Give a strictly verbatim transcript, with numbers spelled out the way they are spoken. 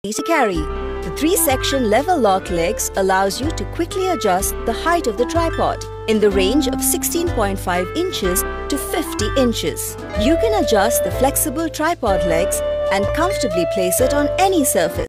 to carry. The three-section level lock legs allows you to quickly adjust the height of the tripod in the range of sixteen point five inches to fifty inches. You can adjust the flexible tripod legs and comfortably place it on any surface.